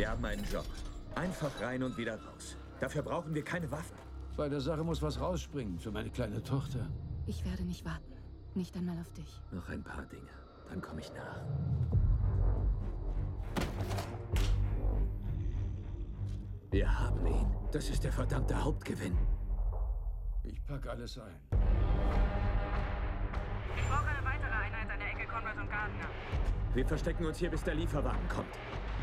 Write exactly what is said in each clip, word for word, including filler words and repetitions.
Wir haben einen Job. Einfach rein und wieder raus. Dafür brauchen wir keine Waffen. Bei der Sache muss was rausspringen für meine kleine Tochter. Ich werde nicht warten. Nicht einmal auf dich. Noch ein paar Dinge. Dann komme ich nach. Wir haben ihn. Das ist der verdammte Hauptgewinn. Ich pack alles ein. Ich brauche eine weitere Einheit an der Ecke Conrad und Gardner. Wir verstecken uns hier, bis der Lieferwagen kommt.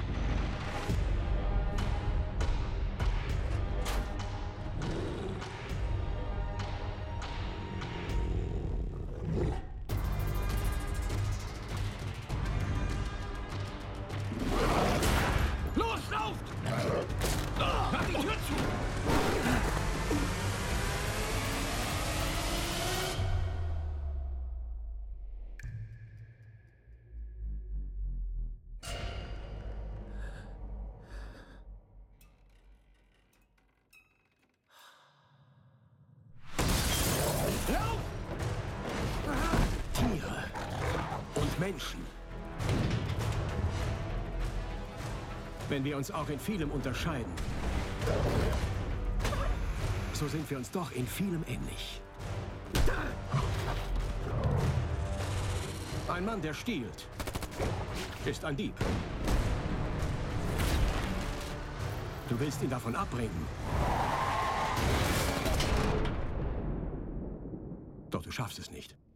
Los, lauft! Mach die Tür zu! Tiere und Menschen. Wenn wir uns auch in vielem unterscheiden, so sind wir uns doch in vielem ähnlich. Ein Mann, der stiehlt, ist ein Dieb. Du willst ihn davon abbringen. Doch du schaffst es nicht.